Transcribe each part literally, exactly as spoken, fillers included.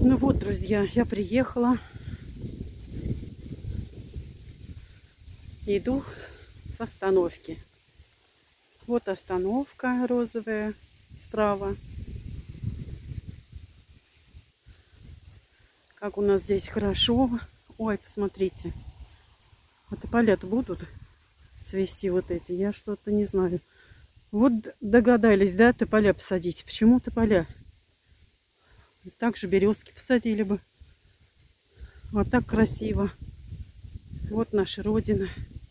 Ну вот, друзья, я приехала. Иду с остановки. Вот остановка розовая справа. Как у нас здесь хорошо. Ой, посмотрите. А тополя-то будут цвести вот эти? Я что-то не знаю. Вот догадались, да, тополя посадить. Почему тополя? Так же березки посадили бы. Вот так красиво. Вот наша родина.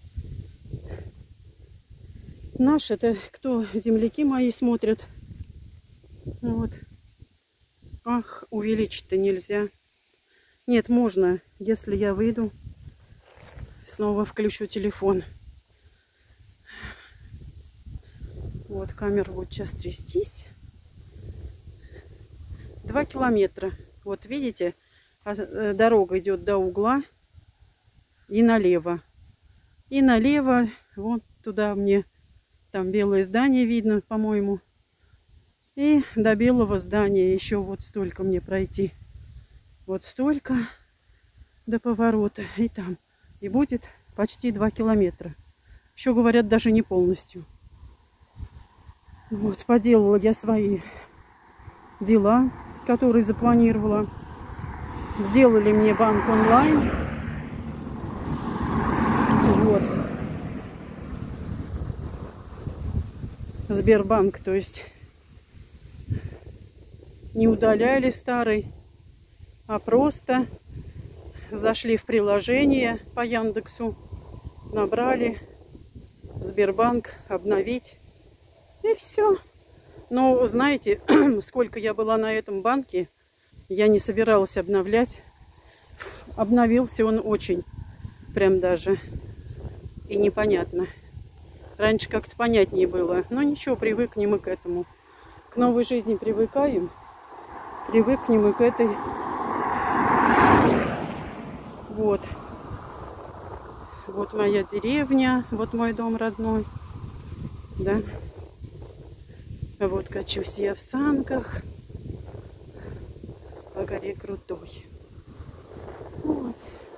Наш, это кто? Земляки мои смотрят. Вот. Ах, увеличить-то нельзя. Нет, можно, если я выйду, снова включу телефон. Вот, камера будет сейчас трястись. Два километра. Вот видите, дорога идет до угла и налево. И налево, вот туда мне, там белое здание видно, по-моему. И до белого здания еще вот столько мне пройти. Вот столько до поворота. И там. И будет почти два километра. Еще говорят, даже не полностью. Вот, поделала я свои дела, которые запланировала. Сделали мне банк онлайн. Вот. Сбербанк, то есть не удаляли старый, а просто зашли в приложение по Яндексу, набрали Сбербанк, обновить, и все. Но знаете, сколько я была на этом банке, я не собиралась обновлять. Обновился он очень, прям даже, и непонятно. Раньше как-то понятнее было, но ничего, привыкнем и к этому. К новой жизни привыкаем, привыкнем и к этой. Вот. Вот моя деревня, вот мой дом родной. Да. Вот качусь я в санках по горе Крутой. Вот.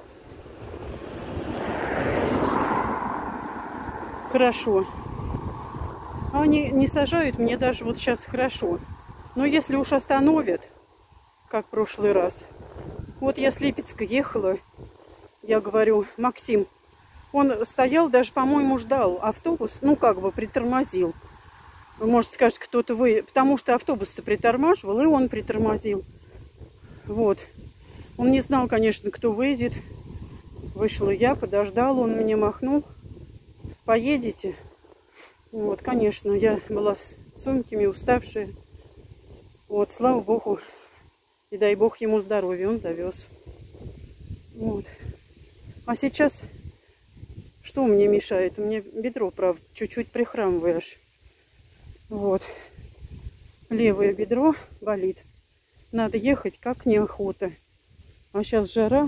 Хорошо. А они не сажают, мне даже вот сейчас хорошо. Но если уж остановят, как в прошлый раз. Вот я с Липецка ехала, я говорю, Максим, он стоял, даже, по-моему, ждал автобус, ну, как бы притормозил. Вы можете сказать, кто-то вы... Потому что автобус-то притормаживал, и он притормозил. Вот. Он не знал, конечно, кто выйдет. Вышла я, подождала, он мне махнул. Поедете? Вот, конечно, я была с сумками, уставшая. Вот, слава богу. И дай бог ему здоровья, он довез. Вот. А сейчас, что мне мешает? У меня бедро, правда, чуть-чуть прихрамывает аж. Вот. Левое бедро болит. Надо ехать как неохота. А сейчас жара.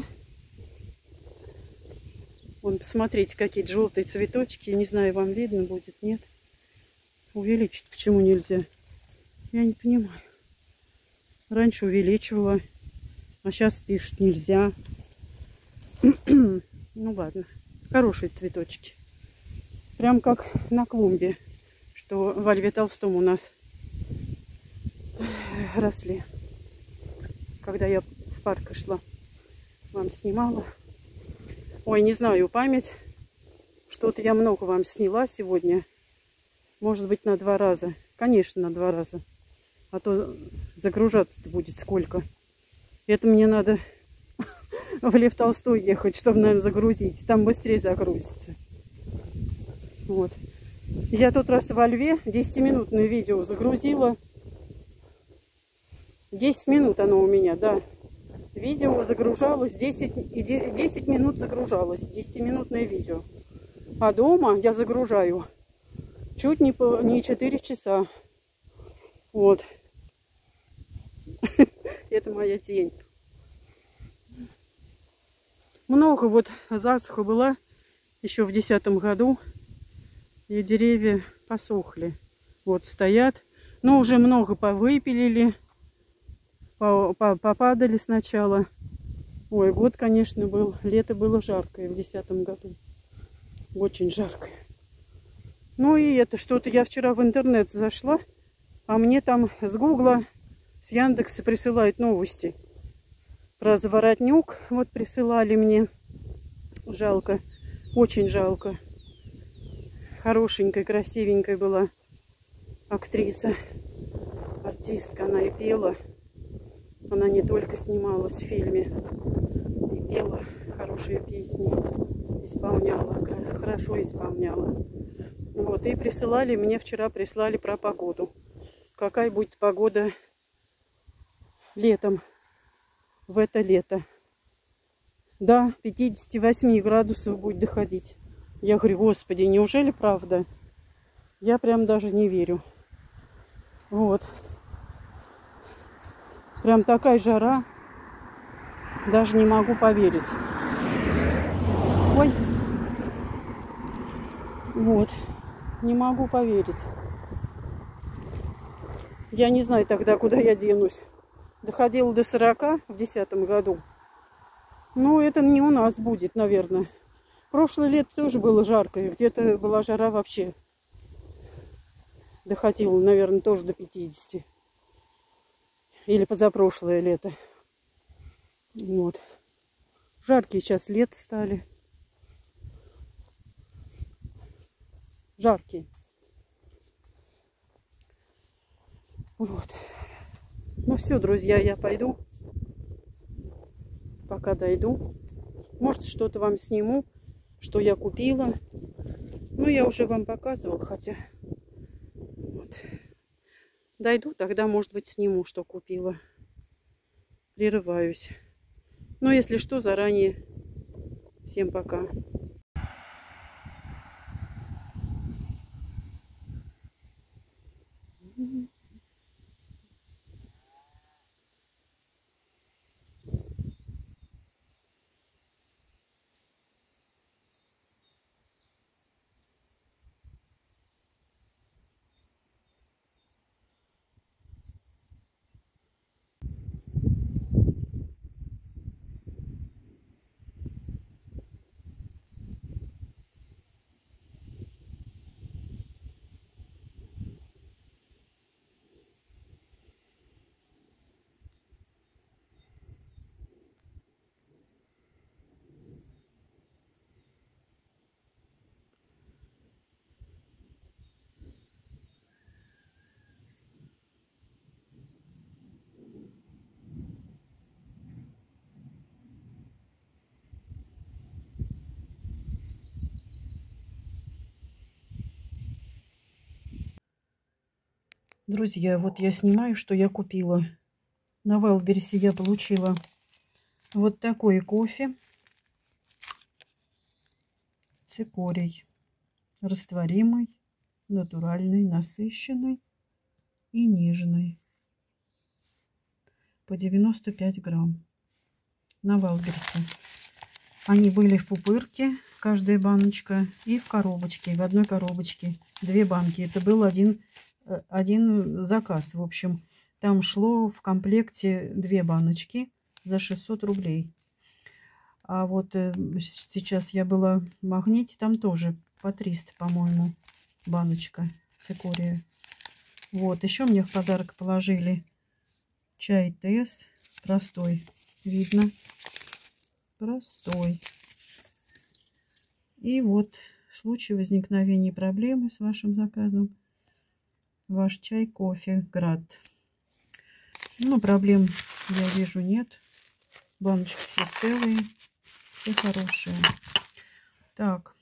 Вон, посмотрите, какие желтые цветочки. Не знаю, вам видно будет, нет? Увеличить почему нельзя? Я не понимаю. Раньше увеличивала, а сейчас пишут нельзя. Ну ладно. Хорошие цветочки. Прям как на клумбе, что во Льве Толстом у нас росли. Когда я с парка шла, вам снимала. Ой, не знаю, память. Что-то я много вам сняла сегодня. Может быть, на два раза. Конечно, на два раза. А то загружаться-то будет сколько. Это мне надо в Лев Толстой ехать, чтобы, наверное, загрузить. Там быстрее загрузится. Вот. Я тот раз во Льве десятиминутное видео загрузила. десять минут оно у меня, да. Видео загружалось, десять, десять минут загружалось. десятиминутное видео. А дома я загружаю чуть не, по, не четыре часа. Вот. Это моя тень. Много вот засуха была еще в десятом году. И деревья посохли. Вот стоят. Но уже много повыпилили. попадали сначала. Ой, год, конечно, был. Лето было жаркое в десятом году. Очень жаркое. Ну и это что-то я вчера в интернет зашла, а мне там с Гугла, с Яндекса присылают новости про Заворотнюк. Вот присылали мне. Жалко. Очень жалко. Хорошенькая, красивенькая была актриса. Артистка. Она и пела. Она не только снималась в фильме. И пела хорошие песни. Исполняла. Хорошо исполняла. Вот. И присылали. Мне вчера прислали про погоду. Какая будет погода летом. В это лето. До пятидесяти восьми градусов будет доходить. Я говорю, господи, неужели правда? Я прям даже не верю. Вот. Прям такая жара. Даже не могу поверить. Ой. Вот. Не могу поверить. Я не знаю тогда, куда я денусь. Доходила до сорока в десятом году. Ну, это не у нас будет, наверное. Прошлое лето тоже было жарко. Где-то была жара вообще. Доходила, наверное, тоже до пятидесяти. Или позапрошлое лето. Вот. Жаркие сейчас лето стали. Жаркие. Вот. Ну все, друзья, я пойду. Пока дойду. Может, что-то вам сниму, что я купила. Ну, я уже вам показывала, хотя... Вот. Дойду, тогда, может быть, сниму, что купила. Прерываюсь. Но если что, заранее. Всем пока. Друзья, вот я снимаю, что я купила. На Вайлдберрисе я получила вот такой кофе. Цикорий. Растворимый, натуральный, насыщенный и нежный. По девяносто пять грамм. На Вайлдберрисе. Они были в пупырке, каждая баночка, и в коробочке, в одной коробочке. Две банки. Это был один, один заказ. В общем, там шло в комплекте две баночки за шестьсот рублей. А вот э, сейчас я была в Магните, там тоже по триста, по-моему, баночка цикория. Вот, еще мне в подарок положили чай Тесс. Простой, видно. Простой. И вот в случае возникновения проблемы с вашим заказом, ваш чай, кофе, Град. Ну, проблем, я вижу, нет. Баночки все целые, все хорошие. Так,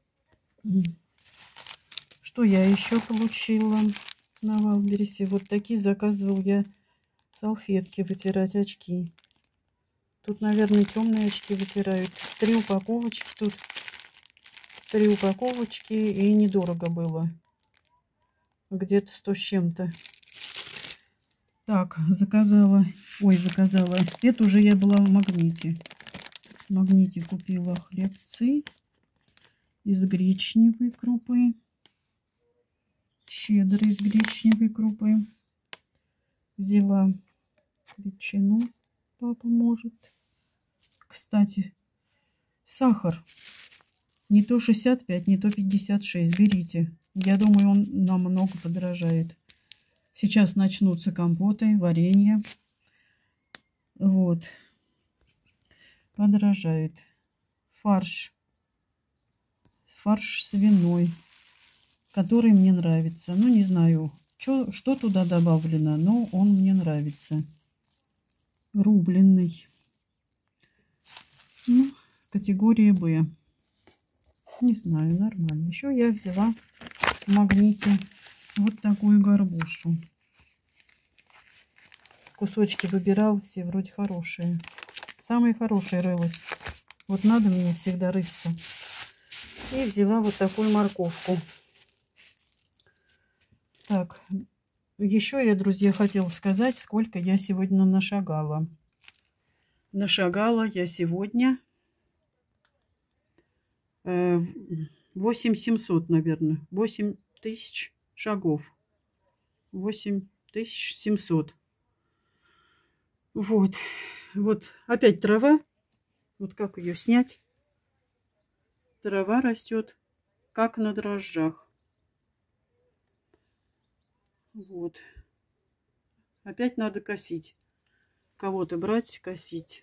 что я еще получила на Вайлдберрисе? Вот такие заказывал я салфетки вытирать очки. Тут, наверное, темные очки вытирают. Три упаковочки тут. Три упаковочки, и недорого было. Где-то сто с чем-то. Так, заказала. Ой, заказала. Это уже я была в Магните. В Магните купила хлебцы из гречневой крупы. Щедро из гречневой крупы. Взяла Ветчину папа может. Кстати, сахар. Не то шестьдесят пять, не то пятьдесят шесть. Берите. Я думаю, он намного подорожает. Сейчас начнутся компоты, варенье. Вот. Подорожает. Фарш. Фарш свиной, который мне нравится. Ну, не знаю, что, что туда добавлено, но он мне нравится. Рубленый. Ну, категория Б. Не знаю, нормально. Еще я взяла в магните вот такую горбушу. Кусочки выбирала, все вроде хорошие. Самые хорошие рылась. Вот надо мне всегда рыться. И взяла вот такую морковку. Так, еще я, друзья, хотела сказать, сколько я сегодня нашагала. Нашагала я сегодня восемь семьсот, наверное. восемь тысяч шагов. восемь тысяч семьсот. Вот. Вот опять трава. Вот как ее снять? Трава растет, как на дрожжах. Вот. Опять надо косить. Кого-то брать, косить.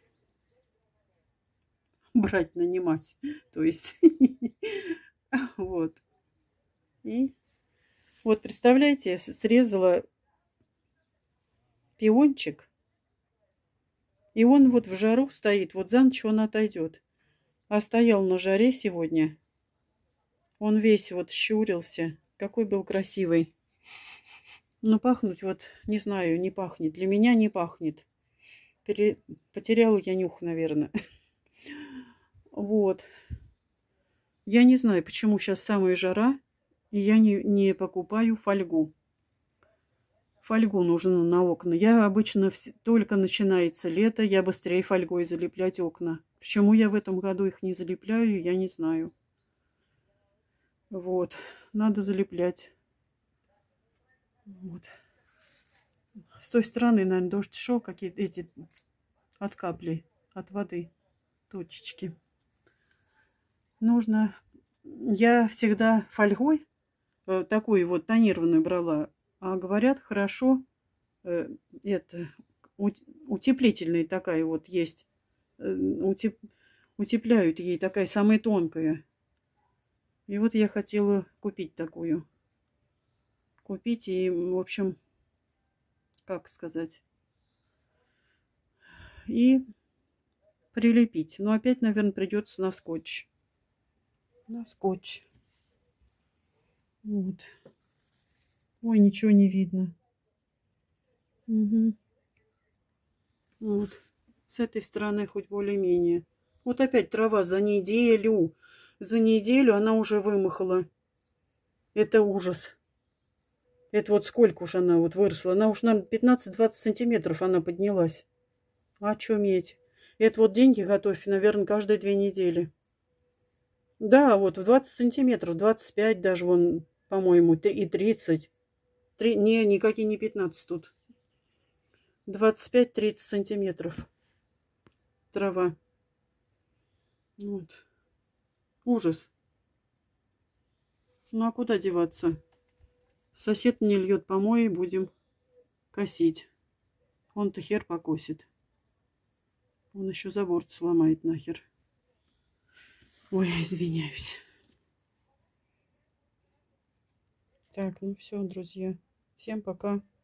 Брать, нанимать. То есть. Вот. И вот, представляете, срезала пиончик. И он вот в жару стоит. Вот за ночь он отойдет. А стоял на жаре сегодня. Он весь вот щурился. Какой был красивый. Но пахнуть вот, не знаю, не пахнет. Для меня не пахнет. Пере... Потеряла я нюх, наверное. Вот. Я не знаю, почему сейчас самая жара. И я не, не покупаю фольгу. Фольгу нужно на окна. Я обычно, только начинается лето, я быстрее фольгой залеплять окна. Почему я в этом году их не залепляю, я не знаю. Вот. Надо залеплять. Вот. С той стороны, наверное, дождь шел, какие-то эти от капли, от воды, точечки. Нужно... Я всегда фольгой э, такую вот тонированную брала. А говорят, хорошо, э, это, утеплительная такая вот есть. Э, утеп, утепляют ей, такая самая тонкая. И вот я хотела купить такую. Купить и, в общем, как сказать, и прилепить. Но опять, наверное, придется на скотч. На скотч. Вот. Ой, ничего не видно. Угу. Вот. С этой стороны хоть более-менее. Вот опять трава за неделю. За неделю она уже вымахала. Это ужас. Это вот сколько уж она вот выросла. Она уж, наверное, пятнадцать-двадцать сантиметров она поднялась. А чё медь? Это вот деньги готовь, наверное, каждые две недели. Да, вот в двадцать сантиметров, двадцать пять даже вон, по-моему, и тридцать. Три, не, никакие не пятнадцать тут. двадцать пять-тридцать сантиметров. Трава. Вот. Ужас. Ну а куда деваться? Сосед не льет помои, будем косить. Он-то хер покосит. Он еще забор сломает нахер. Ой, извиняюсь. Так, ну все, друзья. Всем пока.